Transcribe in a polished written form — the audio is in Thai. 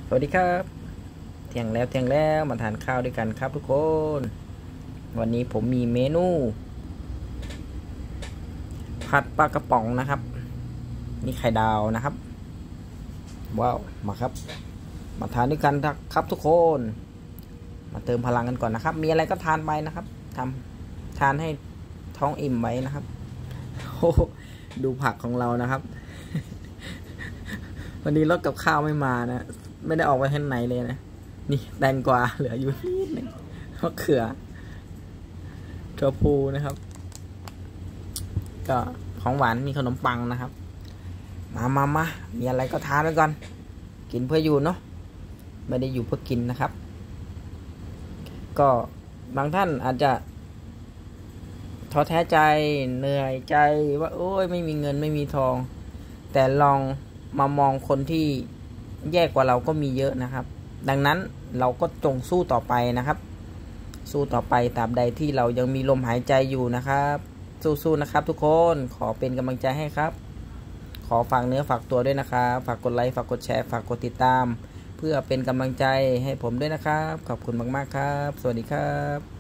สวัสดีครับเที่ยงแล้วมาทานข้าวด้วยกันครับทุกคนวันนี้ผมมีเมนูผัดปลากระป๋องนะครับนี่ไข่ดาวนะครับว้าวมาครับมาทานด้วยกันครับทุกคนมาเติมพลังกันก่อนนะครับมีอะไรก็ทานไปนะครับทานให้ท้องอิ่มไว้นะครับโอ้ดูผักของเรานะครับวันนี้รถกับข้าวไม่มานะไม่ได้ออกไปที่ไหนเลยนะนี่แตงกวาเหลืออยู่นิดนึงมะเขือถั่วพูนะครับก็ของหวานมีขนมปังนะครับมามีอะไรก็ทานไว้ก่อนกินเพื่ออยู่เนาะไม่ได้อยู่เพื่อกินนะครับก็บางท่านอาจจะท้อแท้ใจเหนื่อยใจว่าโอ้ยไม่มีเงินไม่มีทองแต่ลองมามองคนที่แย่กว่าเราก็มีเยอะนะครับดังนั้นเราก็จงสู้ต่อไปนะครับสู้ต่อไปตราบใดที่เรายังมีลมหายใจอยู่นะครับสู้ๆนะครับทุกคนขอเป็นกำลังใจให้ครับขอฝากเนื้อฝากตัวด้วยนะครับฝากกดไลค์ฝากกดแชร์ฝากกดติดตามเพื่อเป็นกำลังใจให้ผมด้วยนะครับขอบคุณมากๆครับสวัสดีครับ